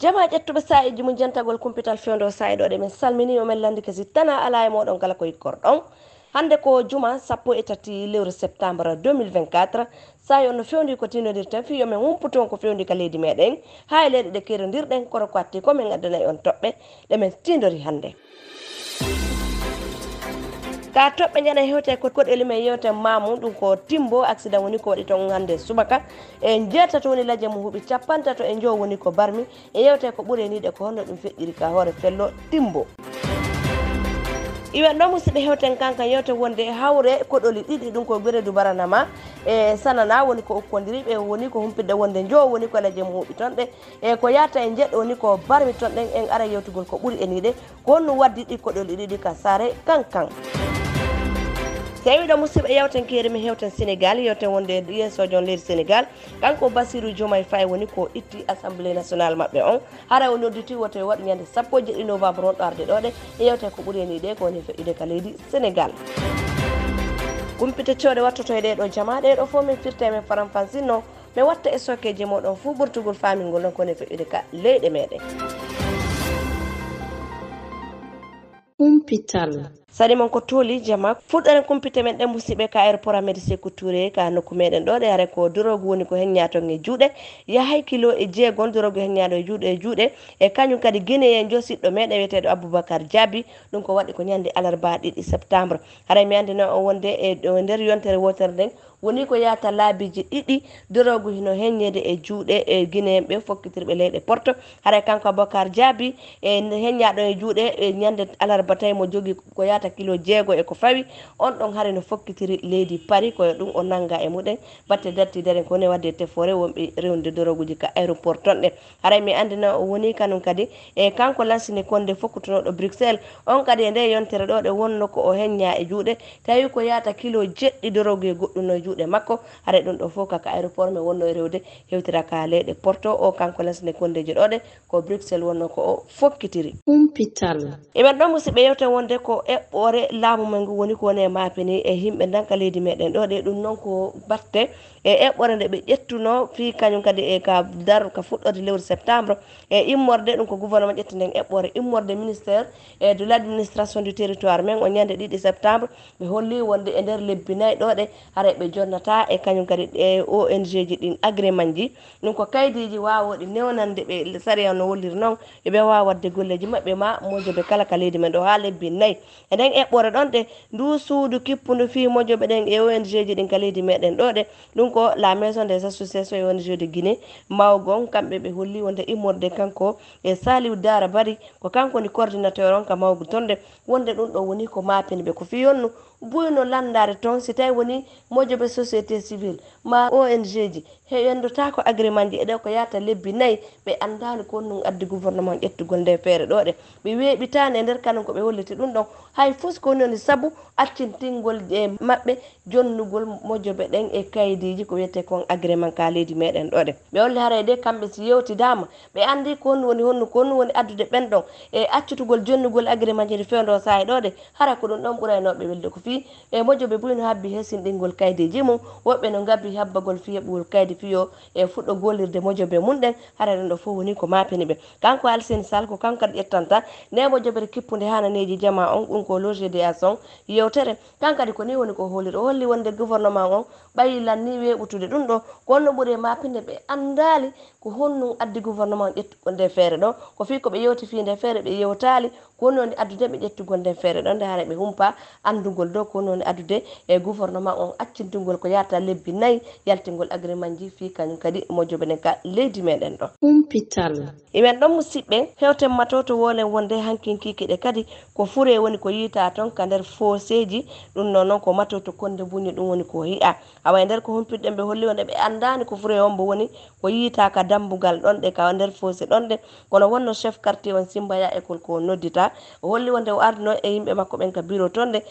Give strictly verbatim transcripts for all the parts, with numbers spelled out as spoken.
jama ƴettuɓe sa'iji mum jantagol kumpital fewndo sa'iɗo ɗe min salmini o men landi kasi tana ala e moɗon kala ko yikkorɗon hande ko juma sappo e tati lewru septembre deux mille vingt-quatre sa'i on no fewndi ko tinodirten fi yomin humputon ko fewndi ka leydi meɗen ha e leyɗe ɗe kerodirɗen kono ko atti ko min addana on toɓɓe ɗe min tindori hande ka toɓɓe ñana hewte ko koɗeli men yewten mamum ɗum ko timbo accident woni ko waɗi ton hande subaka e jeetato woni ladje mo huuɓi capantato e jow woni ko barmi e yewte ko ɓuuri niɗe ko honno ɗum feƴƴiri ka hoore fello timbo iwen ɗo musidɓe hewten kankan yewte wonde hawre koɗoli ɗiɗi ɗum ko gueredu baranama e sanana woni ko ukkodiriɓe woni ko humpidde wonde jow woni ko ladje mo huuɓi ton ɗe e ko yata e jeɗɗo woni ko barmi ton ɗen en ara yewtugol ko ɓuuri e niɗe ko honno waddi ɗi koɗoli ɗiɗi ka saare kankan tawiɗo musidɓe yewten kerimi hewten Sénégal yewten wonde yeesojo leydi Sénégal kanko Bassirou Diomaye Faye woni ko itti assemblée nationale mabɓe on hara o nodditi woto e waɗi ñande sappo e jeɗɗi novembre on ɗo arde ɗo ɗe e yewte ko ɓuuri ni ɗe ko woni feƴƴude ka leydi Sénégal kumpite cewɗe wattoto e ɗeɗo jama ɗeɗo fo min firte men faram fansinno mi watta e sokkeji moɗon fuu ɓurtugol famingol non ko woni feƴƴude ka leyɗe meɗen kumpital sadi mon ko tooli jama fuɗɗaren kumpite men ɗe musidɓe ka aéroport Amadou Sékou Touré ka nokku meɗen ɗo ɗe hare ko dorogu woni ko henñaton e juuɗe yahay kilo e jeegon dorogu henñaɗo e juuɗe e juuɗe e kañum kadi guinéen josiɗɗo meɗen wiyeteɗo Aboubacar Diaby ɗum ko waɗi ko ñande alarba ɗiɗi septembre haray mi andino o wonde e nder yontere wotere nden woni ko yata laabiji ɗiɗi dorogu hino heññede e juuɗe e guinéen ɓe fokkitirɓe leyɗe porto haray kanko Aboubacar Diaby e heññaɗo e juuɗe e ñande alarba tawi mo jogui ko yata kilo jeego e ko fawi on ɗon haare no fokkitiri leydi Paris koye ɗum o nanga e muɗen batte dattidaren ko woni wadde tefore wonɓe rewnude doroguji ka aéroport ton ɗe haray mi andina o woni kanum kadi e kanko lansini konde fokkutunoɗo Bruxelles on kadi e nde yontere ɗo ɗe wonno ko o heñña e juuɗe tawi ko yata kilo jeɗɗi dorogu e goɗɗum no juuɗe makko haray ɗum ɗo fof kaka aéroport men wonno e rewde hewtira ka leyɗe porto o kanko lansini kondeji ɗo ɗe ko Bruxelles wonno ko o fokkitiri humpital eɓen ɗo musidɓe yewten wonde ko eɓɓore laamu men ngu woni ko woni e maapini e yimɓe danka leydi meɗen ɗo ɗe ɗum noon ko batte e eɓɓore nde ɓe ƴettuno fi kañum kadi e ka dar ka fuɗɗode lewru septembre e immorde ɗum ko gouvernement ƴetti nden eɓɓore immorde ministére e de l' administration du territoire men o ñande ɗiɗi septembre ɓe holli wonde e nder lebbi nayyi ɗo ɗe haray ɓe jonnata e kañum kadi e O N G ji ɗin agrément ji ɗum ko kaydiji wawoɗi newnande ɓe saria no wolliri noon yoɓe wawa wadde golleji mabɓe ma mojoɓe kala ka leydi men ɗo ha lebbi nayyi e nden eɓɓore ɗon ɗe ndu suudu kippudu fi mojoɓe ɗen e O N G ji ɗin ka leydi meɗen ɗo ɗe ɗum ko la maison des associations et O N G de Guinée mawgon kamɓe ɓe holli wonde immorde kanko e Saliou Dara Bari ko kanko ni coordinateur on ka mawgu tonde wonde ɗum ɗo woni ko mapini ɓe ko fi yonnu buyno landare toon si tawi woni mojoɓe société civile ma O N G ji heyendota ko agrément ji eɗen ko yata lebbi nayyi ɓe andani ko ɗum addi gouvernement ƴettugol nde feere ɗo ɗe ɓe weeɓitani e nder kanum koɓe holliti ɗum ɗon hay fus ko woni saabu accintingol e mabɓe jonnugol mojoɓe ɗen e kaydiji ko wiyete kon agrément ka leydi meɗen ɗo ɗe ɓe holli haray de kamɓe si yewtidama ɓe andi ko honno woni honno ko honno woni addude ɓen ɗon e accutugol jonnugol agrément ji fewndo sahi ɗo ɗe hara ko ɗum ɗon ɓuraynoɓe welde ko fi e mojoɓe buyno habbi hesinɗingol kaydiji mum woɓɓe no gabbi habbagol fi heɓugol kaydi fiyo e fuɗɗo golirde mojoɓe mum ɗen hara ɗum ɗo fof woni ko mapini ɓe kanko Alsine Sall ko kanko kadi ƴettanta nde mojoɓere kippude hananeji jama on ɗum ko logé de ason yewtere kankadi ko ni woni ko holiri o holli wonde gouvernement on ɓayi lanni weɓutude ɗum ɗo ko honno ɓuuri mapinde ɓe andali ko honno addi gouvernement ƴettugol nde feere ɗo ko fi koɓe yewti fi nde feere ɓe yewtali ko honno woni addude ɓe ƴettugol nde feere ɗo nde haara ɓe humpa andugol dow ko honno woni addude e gouvernement on accintugol ko yata lebbi nayyi yaltingol agrément ji fi kañum kadi mojoɓe ɗen ka leydi meɗen ɗo humpital imen ɗon musidɓe hewten matoto wolen wonde hankinkikiɗe kadi ko fure woni ko yiita toon ka nder foseji ɗum noon noon ko matoto konde buñi ɗum woni ko yiya awa e nder ko humpirɗen ɓe holli wonde ɓe andani ko fure on bo woni ko yiita ka dambugal ɗon ɗe ka nder fosé ɗon ɗe kono wonno chef quartier on Simbaya école ko noddita o holli wonde o arduno e yimɓe makko ɓen ka bureau toon ɗe ɓe ari ɓe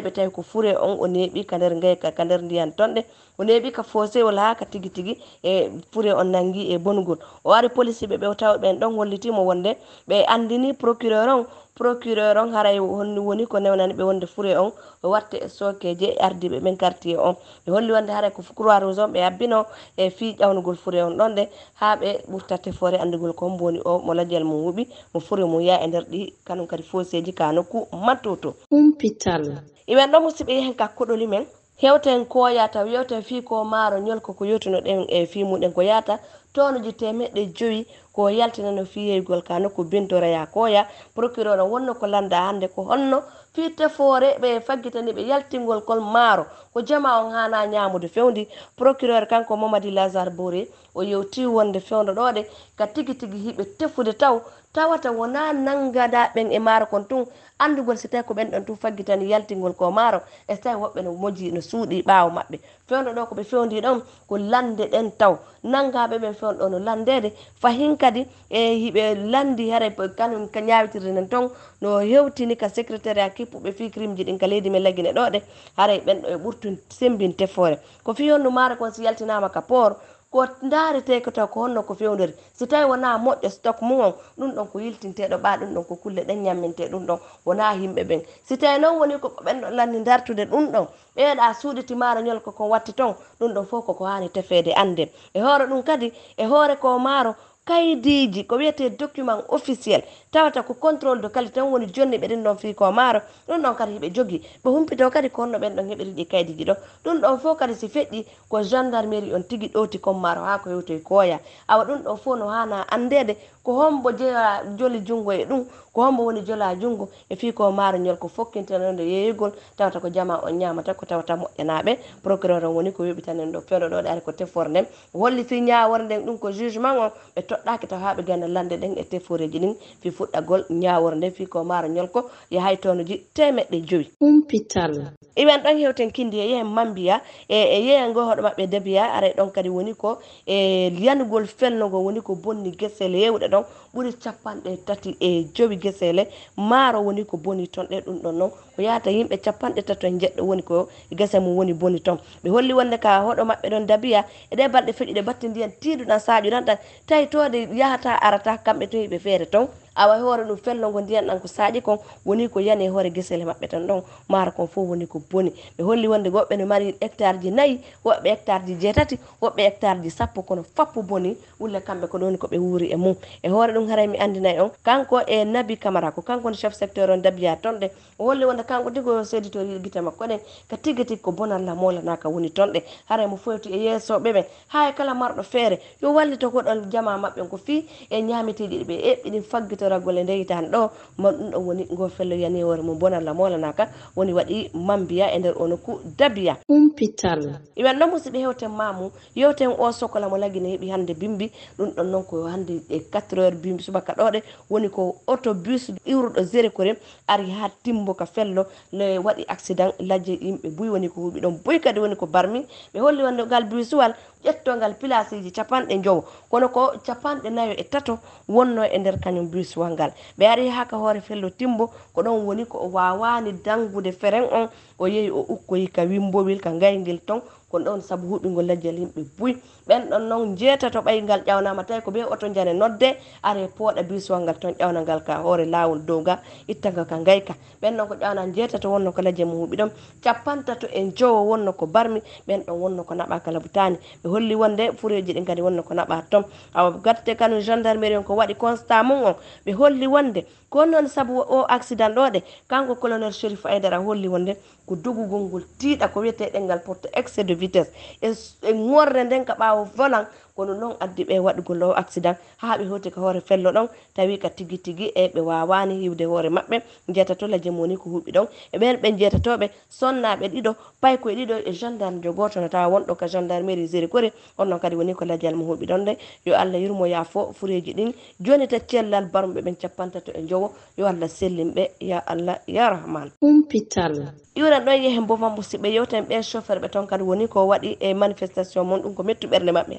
ɓe tawi ko fure on o neeɓi ka nder ngayka ka nder ndiyan tonɗe o neeɓi ka fosewol ha ka tigi tigi e fure on nangi e bongol o ari police ɓe ɓe taw ɓen ɗon hollitimo wonde ɓe andini procureur on procureur on haray woni ko newnani ɓe wonde fure on o watte e sokeje ardiɓe ɓen quartier on ɓe holli wonde haray ko croix rouge on ɓe abbino e fi ƴawnugol fure on ɗon de ha ɓe ɓurtate fore andugol ko mboni o mo ladial mum huuɓi mo fure mum ya e nder ɗi kanum kadi foseji ka nokku mattoto humpital iwen ɗon musidɓe yehen ka koɗoli men hewten koya taw yewten fi ko maaro ñolko ko yewtuno ɗen e fi muɗen ko yata tonuji temeɗɗe joyi ko yaltinano fiyeygol ka nokku bintoraya koya procureur on wonno ko landa hande ko honno fi tefoore ɓe faggitani ɓe yaltingol kol maaro ko jama on hana ñamude fewndi procureur kanko Mamadi Lazare Boré o yewti wonde fewndo ɗoɗe ka tigi tigi hiɓe tefude taw tawata wona nangada ɓen e maaro kon tun andugol so tawi ko ɓen ɗon tun faggitani yaltingol ko maaro e so tawi woɓɓe no moji no suuɗi ɓaawo maɓɓe fewndo ɗo ko ɓe fewndi ɗon ko lande ɗen taw nangaɓe ɓen fewndo ɗo no landede fahin kadi e hiɓe landi hare kañum ka ñawitirde nen ton no hewtini ka secrétariat kippuɓe fi crime ji ɗin ka leydi men Laguine ɗoɗe haray ɓen ɗo e ɓurtu sembin tefore ko fi honno maaro kon si yaltinama ka port ko daarete ko taw ko honno ko fewndori so tawi wona moƴƴo stock mum on ɗum ɗon ko yiltinteɗo ɓa ɗum ɗon ko kulle ɗen ñamminte ɗum ɗon wona yimɓe ɓen si tawi noon woni ko ɓen ɗon landi dartude ɗum ɗon ɓeeɗa suuɗiti maaro ñol koko watti ton ɗum ɗon fof koko hani tefede anden e hoore ɗum kadi e hoore ko maaro kaydiji ko wiyete document officiel tawata ko contrôle de qualité tan woni jonni ɓe ɗin ɗon fi ko maaro ɗum ɗon kadi hiɓe jogui ɓe humpito kadi ko honno ɓen ɗon heɓiri ɗi kaydiji ɗo ɗum ɗon fof kadi si feƴƴi ko gendarmerie on tigui ɗowti comme maaro ha ko yewtoye koya awa ɗum ɗon fof no hana andede ko hombo jeeya joli jungo e ɗum ko hombo woni jola jungo e fi ko maaro ñol ko fokkintanode yeeyugol tawata ko jama on ñamata ko tawata moƴƴanaɓe procureur on woni ko yoɓitanen ɗo fewɗo ɗo ɗe ari ko tefor nden holliti ñawore nden ɗum ko jugement on ɓe toɗɗaki taw ha ɓe ganda lande ɗen e teforeji ɗin fi fuɗɗagol ñawore nden fi ko maaro ñol ko yahay tonuji temeɗɗe joyi humpital iwen ɗon hewten kindi e yehen Mambiya e e yeyen ngo hoɗo maɓɓe Debiya aray ɗon kadi woni ko e yanugol felnogo woni ko bonni guesele yewɗe ɗon ɓuuri capanɗe tati e jowi guesele maaro woni ko boni ton ɗe ɗum ɗon noon ko yata yimɓe capanɗe tato e jeɗɗo woni ko guese mum woni boni ton ɓe holli wonde ka hoɗo maɓɓe ɗon Dabiya e ɗe balɗe feƴƴi ɗe batti ndiyan tiiɗuɗan saƴuɗan ɗan tawi tode yahata arata kamɓe to yiɓe feere ton awa hoore ɗum felnogo ndiyan ɗan ko saaƴi kon woni ko yani hoore guesele maɓɓe tan ɗon maaro kon fof woni ko boni ɓe holli wonde woɓɓe no mari hectare ji nayyi woɓɓe hectare ji jeetati woɓɓe hectare ji sappo kono fappu boni wulle kamɓe ko ɗoni koɓe wuuri e mum e hoore ɗum haray mi andinayi on kanko e Nabi Camara ko kanko chef secteur on Dabiya ton ɗe o holli wonde kanko tigo séditor guite makko ɗen ka tigui tigui ko bonalla molanaka woni ton ɗe haray mo foti e yeesoɓe ɓen ha kala marɗo feere yo wallito koɗon jama maɓɓe ko fi e ñamiteji ɓe eɓɓi ɗin faggitoragol e nde hitande ɗo ma ɗum ɗon woni ngo fello yani hoore mum bonalla molanaka woni waɗi Mambiya e nder o nokku Dabiya humpital iwen ɗon musidɓe hewten mamu yewten o sokola mo Laguine heeɓi hande bimbi ɗum ɗon noon ko hande e quatre heures bimbi subaka ɗoɗe woni ko autobus iwruɗo zéro korem ari ha timbo ka fello le waɗi accident lajje yimɓe buy woni ko huuɓi ɗon buy kadi woni ko barmi ɓe holli wonde ngal busuwal ƴettogal place ji capanɗe jowo kono ko capanɗe nayo e tato wonno e nder kañum busuwal ngal ɓe ari ha ka hoore fello timbo ko ɗon woni ko o wawani dangude frein on o yeehi o ukkoyi ka wimbowel ka gaygel ton kono ɗon saabu huuɓingol lajjal yimɓe buy ɓen ɗon noon jeetato ɓaygal ƴawnama tawi ko be oto jane nodde are pooɗa bisuwal ngal ton ƴawnagal ka hoore lawol dow ga ittagal ka gayka ɓen ɗon ko ƴawnan jeetato wonno ko lajje mum huuɓi ɗon capantato en jowo wonno ko barmi ɓen ɗon wonno ko naɓa kala butani ɓe holli wonde fureji ɗin kadi wonno ko naɓa ton awa gatte kanu gendarmerie on ko waɗi constat mum on ɓe holli wonde ko noon saabu o accident ɗo de kanko colonel Chérif Aidara holli wonde ko dogugol ngol tiiɗa ko wiyete ɗengal porte excès de vitesse e ngorde nden ka ɓawo volant kono noon addi ɓe waɗugol o accident ha ɓe hoti ka hoore fello ɗon tawi ka tigui tigui e ɓe wawani hiwde hoore maɓɓe jeetato lajje moni ko huuɓi ɗon e ɓen ɓe jeetatoɓe sonnaɓe ɗiɗo paykoye ɗiɗo e gendarme jo goto no tawa wonɗo ka gendarmerie zéro kori on noon kadi woni ko lajjal mo huuɓi ɗon de yo Allah yurmo yaafo fureji ɗin joni ta cellal barmuɓe ɓen capantato e jowo yo Allah sellimɓe ya Allah ya Rahman humpital iwran ɗon yehen bo musidɓe yewten ɓe chauffeur ɓe ton kadi woni ko waɗi e manifestation mon ɗum ko mettu ɓerde maɓɓe hanki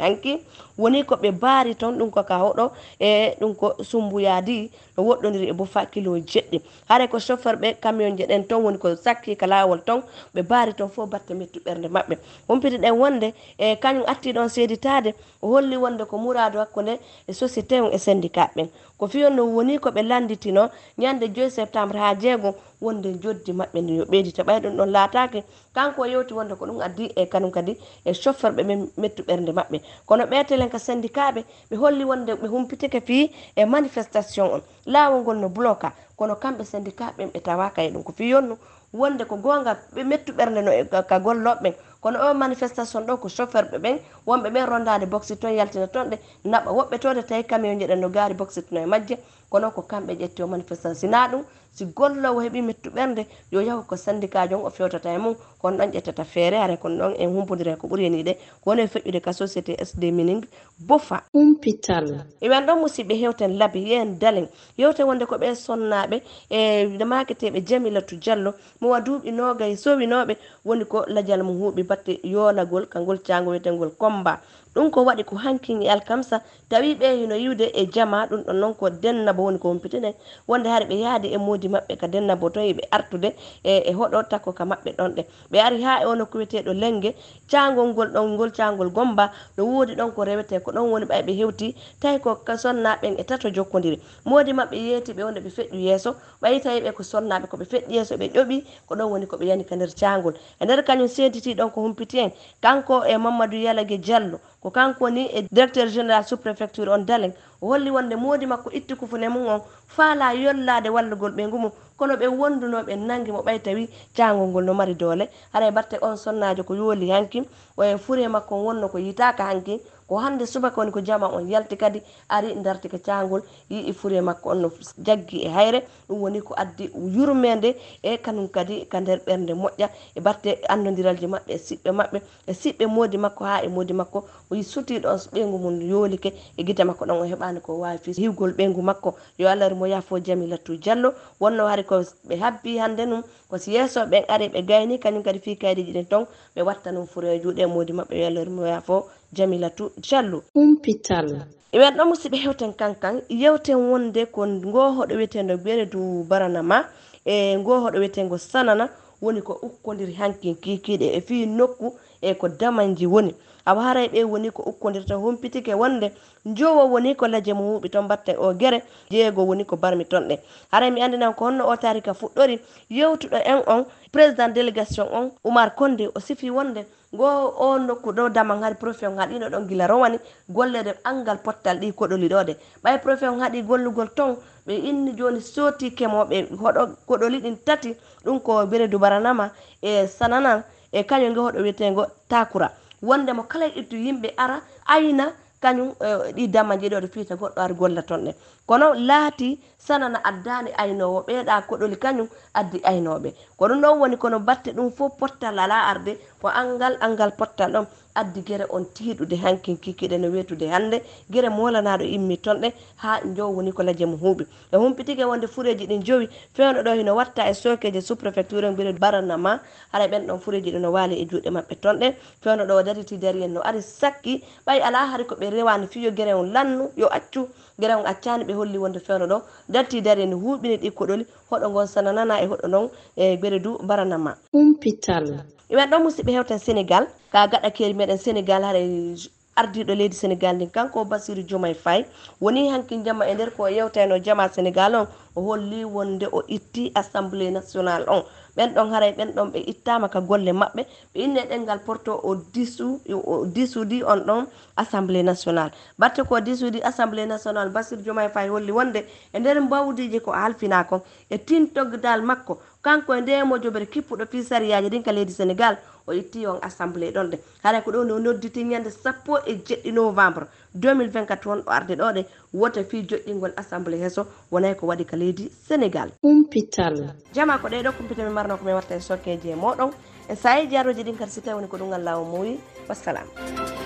woni ko ɓe baari toon ɗum ko ka hoɗo e ɗum ko sumbuyadi no woɗɗodiri e bofa kilo jeɗɗi hare ko chauffeur ɓe camion je ɗen toon woni ko sakki ka lawol toon ɓe baari toon fof batte mettu ɓernde maɓɓe humpiti ɗen wonde e kañum atti ɗon seeditade o holli wonde ko murado hakkude e société on e syndicat ɓen ko fiyonno woni ko ɓe landitino ñande joyi septembre ha jeegom wonde joddi maɓɓe nde yo ɓeydita ɓay ɗum ɗon laatake kanko yewti wonde ko ɗum addi e kanum kadi e chauffeur ɓe ɓe mettu ɓernde maɓɓe kono ɓeetelen ka syndicat ɓe ɓe holli wonde ɓe humpitike fii e manifestation on laawol ngol no bloca kono kamɓe syndicat ɓen ɓe tawaka e ɗum ko fiyonno wonde ko gonga ɓe mettu ɓernde no ka golloɓe kono o manifestation ɗo ko chauffeur ɓe ɓen wonɓe ɓen rondade boxi toon yaltina toon ɗe naɓa woɓɓe tode tawi camion jeɗen no gaari boxi toon e majje kono ko kamɓe ƴetti o manifestation sina ɗum si gollowo heeɓi mettu ɓernde yo yahu ko syndicat jon o fewtata e mum kono ɗon ƴettata feere hare kono ɗon en humpodira ko ɓuuri heniɗe woni e feƴƴude ka société S D Mining bofa humpital iwen ɗon musidɓe hewten laabi yen dalen yewte wonde ko ɓe sonnaɓe e maketeɓe Jamilatu Diallo mo wa duuɓi nogay sowinoɓe woni ko ladial mum huuɓi batte yolagol kangol cango wiyetengol combat ɗum ko waɗi ko hankin e alkamsa tawi ɓe hino yiwde e jama ɗum ɗon noon ko dennabo woni ko humpitinen wonde haade ɓe yaadi e modi maɓɓe ka dennabo to yiɓe artude e e hoɗo takko ka maɓɓe ɗon ɗe ɓe ari ha e ono ko wiyeteɗo lengge cangol ngol ɗon ngol cangol gomba no woodi ɗon ko rewete ko ɗon woni ɓay ɓe hewti tawi ko sonnaɓen e tato jokkodiri modi maɓɓe yeeti ɓe wonde ɓe feƴƴu yeeso ɓayi tawi ɓe ko sonnaɓe koɓe feƴƴi yeeso ɓe ƴoɓi ko ɗon woni koɓe yani ka nder cangol e nder kañum seediti ɗon ko humpiti en kanko e Mamadou Yalague Diallo ko kanko ni e directeur général sous préfecture on Dalen o holli wonde modi makko itti kufune mum on faala yollade wallugol ɓe ngumum kono ɓe wondunoɓe nangi mo ɓay tawi cangol ngol no mari doole haɗa batte on sonnajo ko yooli hanki o e fure makko wonno ko yitaka hanki ko hande subaka woni ko jama on yalti kadi ari darti ko cangol yii fure makko on no jaggi e hayre ɗum woni ko addi yurmede e kanum kadi ka nder ɓernde moƴƴa e batte andodiralji maɓɓe e siɓɓe maɓɓe e siɓɓe modi makko ha e modi makko o yi suti ɗon ɓeygu mum yoolike e gite makko ɗon o heɓani ko wawi fi hiwgol ɓeygu makko yo Allah mo yaafo Jamilatu Diallo wonno hari ko ɓe habbi hande num ko si yeeso ɓen ari ɓe gayni kañum kadi fi kaydeji ɗin ton ɓe watta num fure juuɗe modi maɓɓe yo Allah mo yaafo Jamilatu Diallo humpital iwen ɗon musidɓe hewten kankan yewten wonde ko ngohoɗo wiyetendo Beredu Baranama e ngohoɗo wiyetego Sanana woni ko ukkodiri hankin kikiɗe e fi nokku e ko damanji woni awa haray ɓe woni ko ukkodirta humpitike wonde jowo woni ko laje mo huuɓi toon batte o guere jeego woni ko barmi ton ɗe haray mi andinan ko honno o tarika fuɗɗori yewtuɗo en on président délégation on Oumar Condé o sifi wonde go o nokku ɗo daman haɗi profet on haɗino ɗon gila rowani gollede angal pottal ɗi koɗoli ɗo de ɓay profet on haɗi gollugol ton ɓe inni joni sooti kemoɓe hoɗo koɗoli ɗin tati ɗum ko Beredu Baranama e Sanana e kañum ngo hoɗo wiyetego Takura wonde mo kala ittu yimɓe ara ayna kañum ɗi damaji ɗo ɗo fiita goɗɗo ari golla ton ɗe kono laati Sanana addani aynowo ɓeeɗa koɗoli kañum addi aynoɓe ko ɗum ɗon woni kono batte ɗum fof pottal ala arde ko angal angal pottal ɗon addi guere on tiiɗude hankin kikiɗe no wetude hande guere molanaɗo immi ton ɗe ha jow woni ko laje mo huuɓi e humpitike wonde fureji ɗin jowi fewno ɗo hino watta e sokeje sous préfecture en Beredu Baranama haɗa ɓen ɗon fureji ɗi no waali e juuɗe maɓɓe ton ɗe fewno ɗo dariti dari en no ari sakki ɓay ala hari koɓe rewani fiyo guere on lannu yo accu guere on accani ɓe holli wonde fewno ɗo darti dari en huuɓini ɗi koɗoli hoɗo gon Sanana e hoɗo noon e Beredu Baranama humpital iwen ɗon musidɓe hewten Sénégal ka gaɗa keri meɗen Sénégal haɗa ardiɗo leydi Sénégal ndin kanko Bassirou Diomaye Faye woni hanki jamma e nder ko yewtayno jama Sénégal on o holli wonde o itti assemblée nationale on ɓen ɗon haray ɓen ɗon ɓe ittama ka golle maɓɓe ɓe inne ɗengal porto o disu o disudi on ɗon assemblée nationale batte ko disudi assemblée nationale Bassirou Diomaye Faye holli wonde e nder mbawdiji ko halfina kon e tintogdal makko kanko e nde mo joɓere kippuɗo fi sariyaji ɗin ka leydi Sénégal o itti on assemblée ɗon ɗe haray ko ɗo no nodditi ñande sappo e jeɗɗi novembre deux mille vingt-quatre won ɗo arde ɗo ɗe woto fi joɗɗingol assemblée heeso wonay ko waɗi ka leydi Sénégal humpital jama ko ɗeɗo kumpita mi marno ko mi watta e sokkeji e moɗon e sayi jaroji ɗin kadi si tawi woni ko ɗum Allah o muuyi wassalam